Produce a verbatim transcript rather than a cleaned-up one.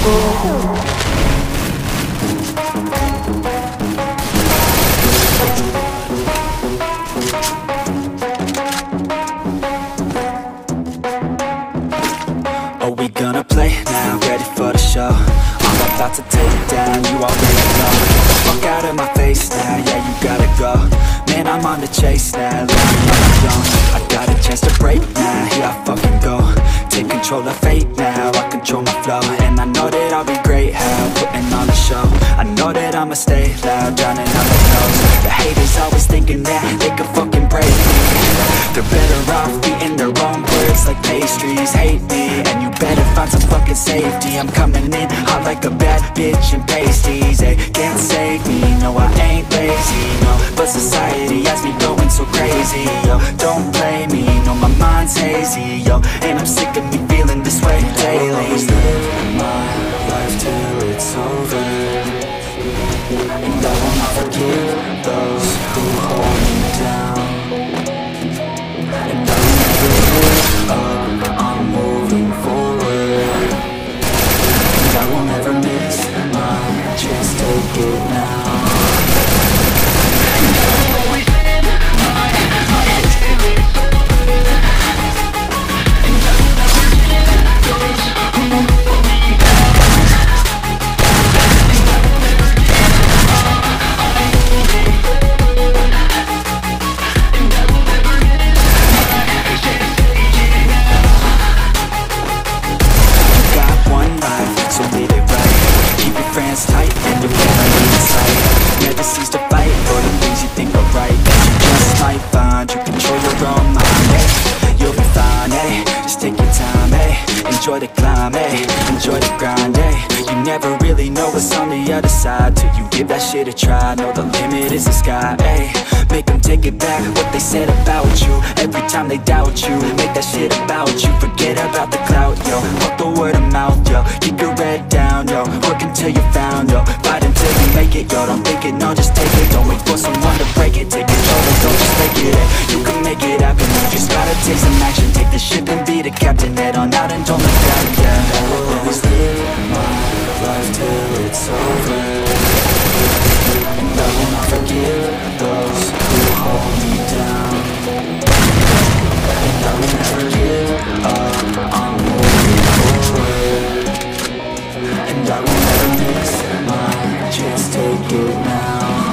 Are we gonna play now? Ready for the show? I'm about to take it down, you already know. Get the fuck out of my face now, yeah, you gotta go. Man, I'm on the chase now, living on my own. I got a chance to break now, here I fucking go. Take control of fate now, I control my flow. And I know that I'll be great, how putting on a show. I know that I'ma stay loud, drowning out the nose. The haters always thinking that they can fucking break me. They're better off eating their own words like pastries. Hate me, and you better find some fucking safety. I'm coming in hot like a bad bitch in pasties. They can't save me, no I ain't lazy, no. But society has me going so crazy, yo. Don't blame me, no my mind's hazy, yo. And I'm sick of me feeling this way daily. I'll always live my life till it's over, and I will not forgive those who hold me down. And I will never give up, I'm moving forward. And I will never miss my chance, take it now. Tight and your family in sight. Never cease to fight for the things you think are right. You just might find you control your own mind, eh? You'll be fine, eh? Just take your time, eh? Enjoy the climb, eh? Enjoy the grind, eh? You never really know what's on the other side till you give that shit a try. Know the limit is the sky, eh? Make them take it back, what they said about you. Every time they doubt you, make that shit about you. Forget about the clout, yo. Fuck the word of mouth, yo. Keep your head down, yo. Work until you're found, yo. Fight until you make it, yo. Don't think it, no, just take it. Don't wait for someone to break it. Take control and don't just take it, eh? You can make it happen, you just gotta take some action. Take the ship and be the captain. Head on out and don't look back, yeah. I will always live my life till it's over, and I will not forgive those who hold me down. And I will never give up, I'm moving forward. And I will never miss my chance, take it now.